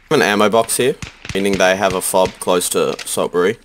An ammo box here, meaning they have a fob close to Saltbury.